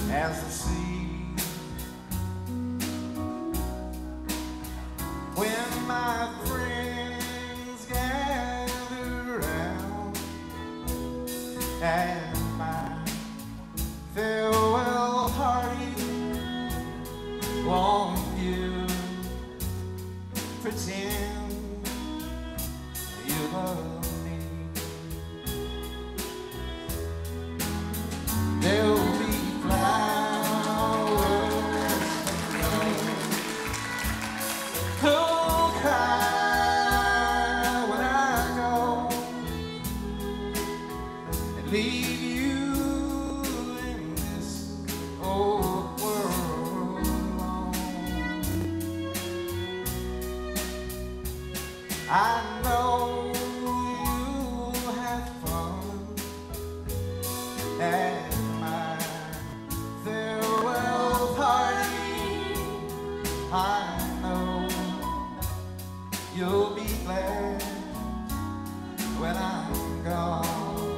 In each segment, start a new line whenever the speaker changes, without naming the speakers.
as the sea. When my friends gather round at my farewell party, won't you pretend you love me? There'll be flowers who'll cry when I go and leave you in this old world alone. I know you'll have fun at my farewell party. I know you'll be glad when I'm gone.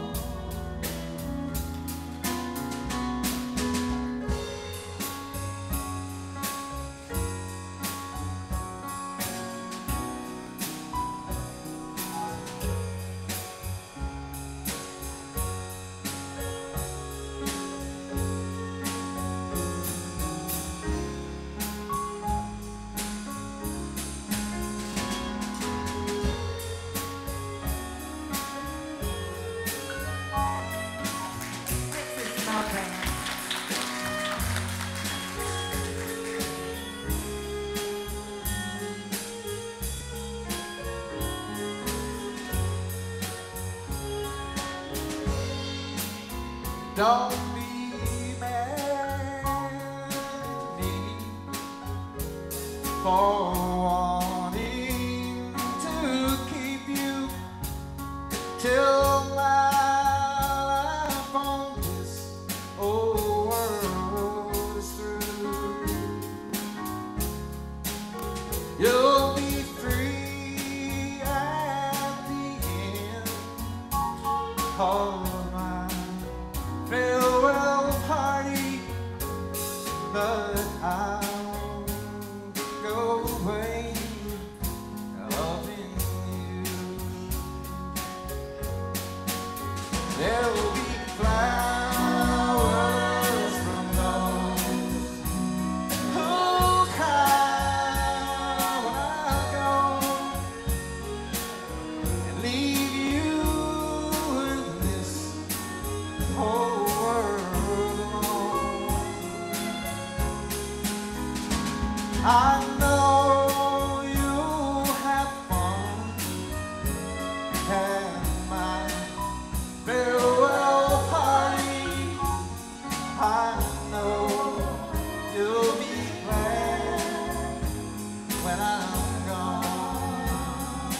Don't be mad at me for wanting to keep you till life on this old world is through. You'll be free at the end of my farewell party, but I'll go away loving you. There'll be flowers from those who cry when I go and leave you in this whole world alone. I know you'll have fun at my farewell party. I know you'll be glad when I'm gone.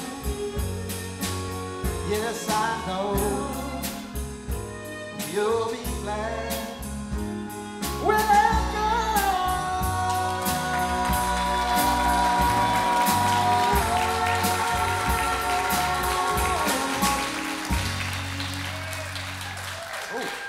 Yes, I know you'll be glad when I'm gone. Oh.